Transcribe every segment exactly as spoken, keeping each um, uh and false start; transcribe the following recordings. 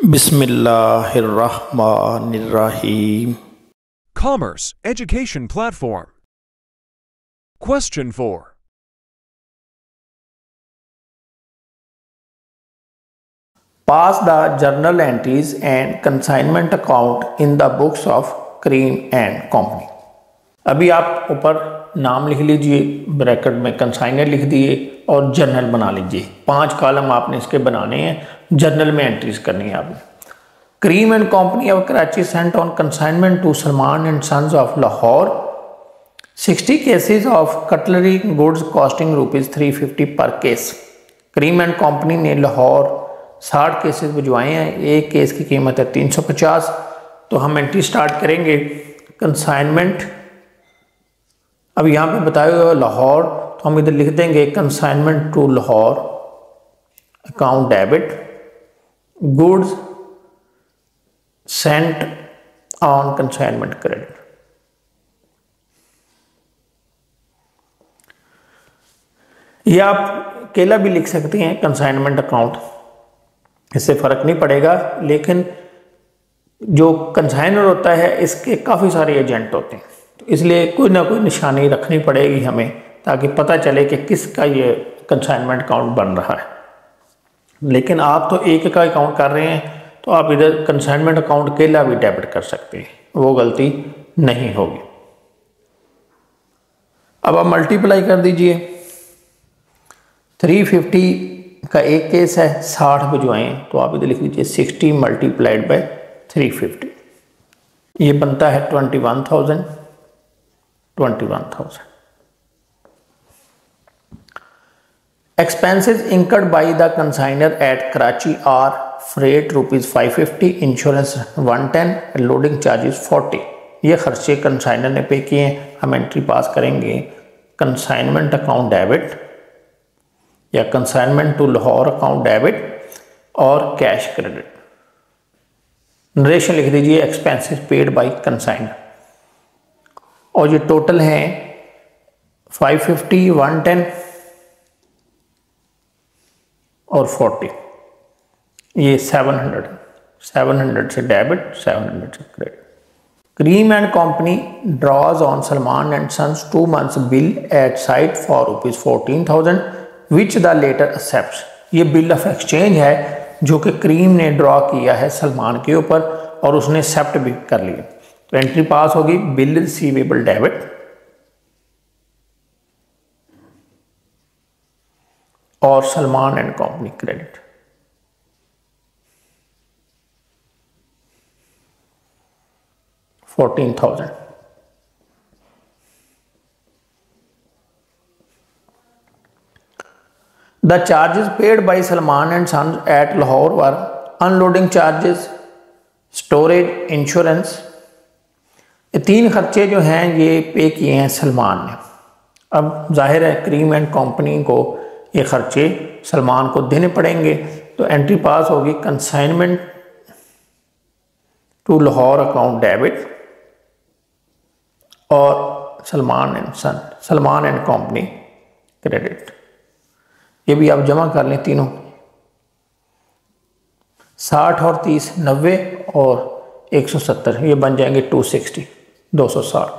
Bismillahirrahmanirrahim. Commerce Education Platform. Question four. Pass the journal entries and consignment account in the books of Cream and Company. अभी आप ऊपर नाम लिख लीजिए, bracket में कंसाइनर लिख दिए और जर्नल बना लीजिए। पांच कॉलम आपने इसके बनाने हैं, जर्नल में एंट्रीज करनी है आपने। Cream and company of Karachi sent on consignment to Salman and sons of Lahore sixty cases of cutlery goods costing rupees three fifty per case. Cream and company ने लाहौर साठ केसेस भिजवाए हैं, एक केस की कीमत है तीन सौ पचास। तो हम एंट्री स्टार्ट करेंगे कंसाइनमेंट। अब यहाँ पे बताया हुआ लाहौर, तो हम इधर लिख देंगे consignment to Lahore account debit goods sent on consignment credit. ये आप अकेला भी लिख सकते हैं कंसाइनमेंट अकाउंट, इससे फ़र्क नहीं पड़ेगा। लेकिन जो कंसाइनर होता है इसके काफ़ी सारे एजेंट होते हैं, तो इसलिए कोई ना कोई निशानी रखनी पड़ेगी हमें, ताकि पता चले कि किसका ये कंसाइनमेंट अकाउंट बन रहा है। लेकिन आप तो एक का अकाउंट कर रहे हैं, तो आप इधर कंसाइनमेंट अकाउंट अकेला भी डेबिट कर सकते हैं, वो गलती नहीं होगी। अब आप मल्टीप्लाई कर दीजिए। थ्री फिफ्टी का एक केस है, साठ भिजवाएं, तो आप इधर लिख लीजिए sixty multiplied by three fifty, ये बनता है twenty one thousand twenty one thousand. Expenses incurred by the consignor at Karachi are freight rupees five fifty, insurance one ten, loading charges forty. ये खर्चे कंसाइनर ने पे किए हैं। हम एंट्री पास करेंगे कंसाइनमेंट अकाउंट डेबिट या consignment to Lahore account debit और कैश क्रेडिट। नरेशन लिख दीजिए एक्सपेंसेस पेड बाय कंसाइनर, और ये टोटल है फाइव फिफ्टी, वन टेन और फोर्टी। ये सेवन हंड्रेड, सेवन हंड्रेड से डेबिट, सेवन हंड्रेड से credit. Cream and company draws on Salman and sons two months bill at sight for rupees fourteen thousand which the latter accepts. ये bill of exchange है जो कि cream ने draw किया है सलमान के ऊपर, और उसने एक्सेप्ट भी कर लिया। तो एंट्री पास होगी बिल रिसीवेबल डेबिट और Salman and company credit. Fourteen thousand. The charges paid by Salman and sons at Lahore were unloading charges, storage, insurance. ये तीन खर्चे जो हैं ये पे किए हैं सलमान ने। अब जाहिर है क्रीम एंड कंपनी को ये खर्चे सलमान को देने पड़ेंगे, तो एंट्री पास होगी consignment to Lahore account debit और Salman and son, Salman and company credit. ये भी आप जमा कर लें तीनों, साठ और तीस नब्बे और एक सौ सत्तर, ये बन जाएंगे टू सिक्सटी, दो सौ साठ।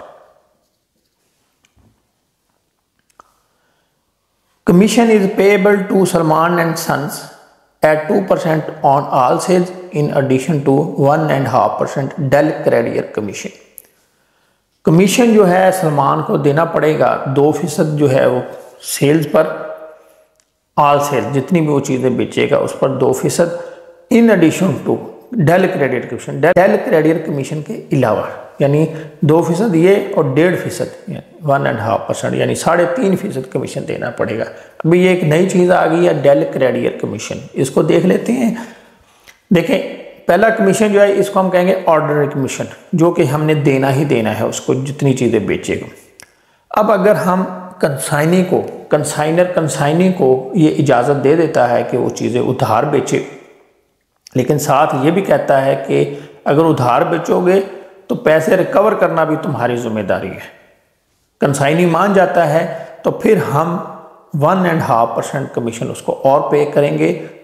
Commission is payable to Salman and sons at two percent on all sales in addition to one and half percent del credere commission. Commission जो है सलमान को देना पड़ेगा दो फीसद जो है वो सेल्स पर, ऑल सेल्स जितनी भी वो चीज़ें बेचेगा उस पर दो फीसद, in addition to del credit commission, del credere commission के अलावा, यानी दो फीसद ये और डेढ़ फीसद वन एंड हाफ परसेंट यानी साढ़े तीन फीसद कमीशन देना पड़ेगा। अभी ये एक नई चीज़ आ गई है डेल क्रेडियर कमीशन, इसको देख लेते हैं। देखें, पहला कमीशन जो है इसको हम कहेंगे ऑर्डिनरी कमीशन, जो कि हमने देना ही देना है उसको जितनी चीज़ें बेचेगा। अब अगर हम कंसाइनी को कंसाइनर कंसाइनी को ये इजाज़त दे देता है कि वो चीज़ें उधार बेचे, लेकिन साथ ये भी कहता है कि अगर उधार बेचोगे तो पैसे रिकवर करना भी तुम्हारी जिम्मेदारी है, कंसाइनी मान जाता है, तो फिर हम one and half percent commission उसको और पे करेंगे,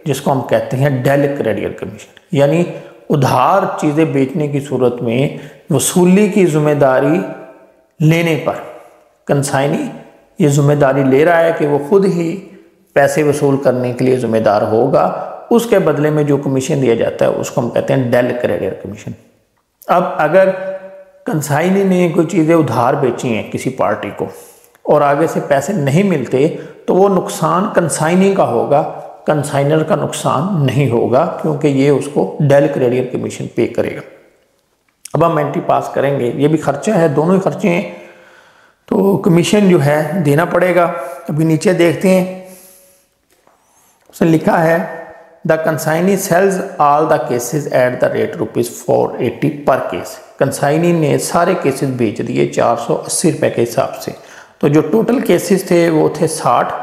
जिसको हम कहते हैं डेल क्रेडियर कमीशन, यानी उधार चीज़ें बेचने की सूरत में वसूली की जिम्मेदारी लेने पर कंसाइनी ये जिम्मेदारी ले रहा है कि वो खुद ही पैसे वसूल करने के लिए जिम्मेदार होगा, उसके बदले में जो कमीशन दिया जाता है उसको हम कहते हैं डेल क्रेडियर कमीशन। अब अगर कंसाइनी ने कोई चीज़ें उधार बेची हैं किसी पार्टी को और आगे से पैसे नहीं मिलते तो वो नुकसान कंसाइनी का होगा, कंसाइनर का नुकसान नहीं होगा, क्योंकि ये उसको डेल क्रेडियर कमीशन पे करेगा। अब हम एंट्री पास करेंगे, ये भी खर्चा है, दोनों ही खर्चे हैं, तो कमीशन जो है देना पड़ेगा। अभी नीचे देखते हैं, उसने लिखा है the consignee sells all the cases at the rate rupees four eighty per case. Consignee ने सारे केसेस बेच दिए चार सौ अस्सी रुपये के हिसाब से। तो जो टोटल केसेस थे वो थे साठ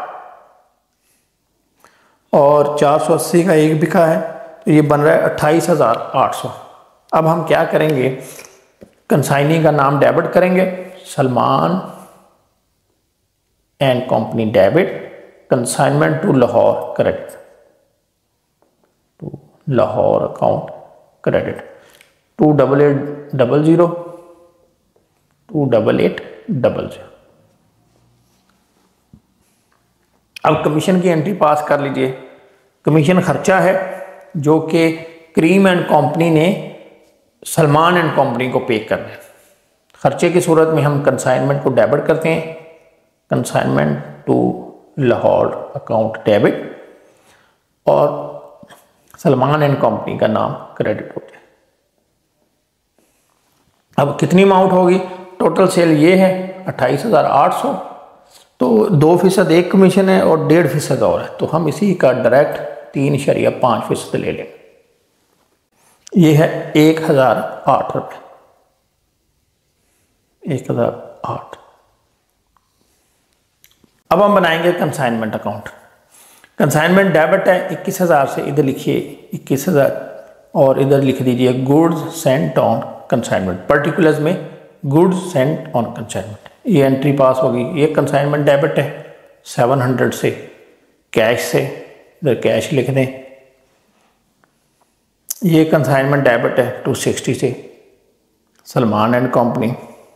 और चार सौ अस्सी का एक बिका है, तो ये बन रहा है अट्ठाईस हज़ार आठ सौ। अब हम क्या करेंगे, कंसाइनी का नाम डेबिट करेंगे, Salman and company debit, consignment to Lahore credit, to Lahore account credit, two double eight double zero two double eight double zero. अब कमीशन की एंट्री पास कर लीजिए। कमीशन खर्चा है जो कि क्रीम एंड कंपनी ने सलमान एंड कंपनी को पे करना है। खर्चे की सूरत में हम कंसाइनमेंट को डेबिट करते हैं, consignment to Lahore account debit, और सलमान एंड कंपनी का नाम क्रेडिट हो जाए। अब कितनी अमाउंट होगी, टोटल सेल ये है अट्ठाईस हज़ार आठ सौ, तो दो फीसद एक कमीशन है और डेढ़ फीसद और है, तो हम इसी का डायरेक्ट तीन शरिया पाँच फीसद ले लें। ये है एक हज़ार आठ रुपये, एक हज़ार आठ। अब हम बनाएंगे कंसाइनमेंट अकाउंट। कंसाइनमेंट डेबिट है इक्कीस हज़ार से, इधर लिखिए इक्कीस हज़ार और इधर लिख दीजिए goods sent on consignment, particulars में गुड्स सेंट ऑन कंसाइनमेंट। ये एंट्री पास होगी। ये कंसाइनमेंट डेबिट है सात सौ से, कैश से, इधर कैश लिख दें। ये कंसाइनमेंट डेबिट है दो सौ साठ से, सलमान एंड कंपनी।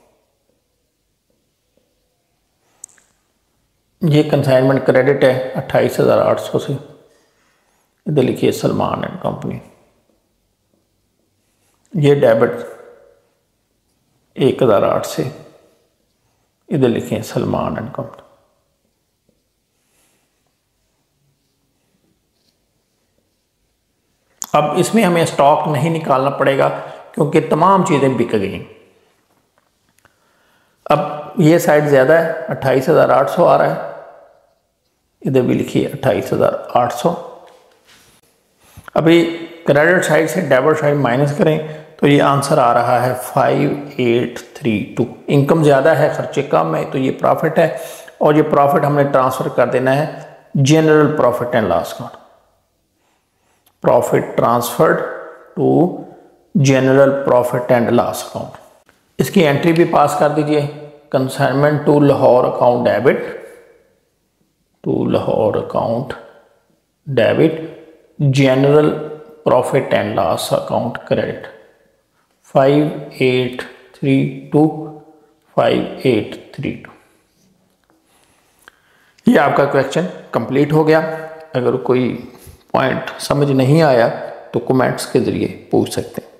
ये कंसाइनमेंट क्रेडिट है अट्ठाईस हज़ार आठ सौ से, इधर लिखिए सलमान एंड कंपनी। ये डेबिट एक हज़ार आठ से, इधर लिखें सलमान एंड कंपनी। अब इसमें हमें स्टॉक नहीं निकालना पड़ेगा क्योंकि तमाम चीज़ें बिक गई। अब ये साइड ज़्यादा है, अट्ठाईस हज़ार आठ सौ आ रहा है, इधर भी लिखिए अट्ठाईस हज़ार आठ सौ। अभी क्रेडिट साइड से डेबिट साइड माइनस करें तो ये आंसर आ रहा है five eight three two. Income ज़्यादा है, खर्चे कम है, तो ये प्रॉफिट है, और ये प्रॉफिट हमने ट्रांसफ़र कर देना है general profit and loss account. Profit transferred to general profit and loss account. इसकी एंट्री भी पास कर दीजिए, consignment to Lahore account debit, to Lahore account debit, general profit and loss account credit, five eight three two five eight three two. ये आपका question complete हो गया। अगर कोई पॉइंट समझ नहीं आया तो कमेंट्स के ज़रिए पूछ सकते हैं।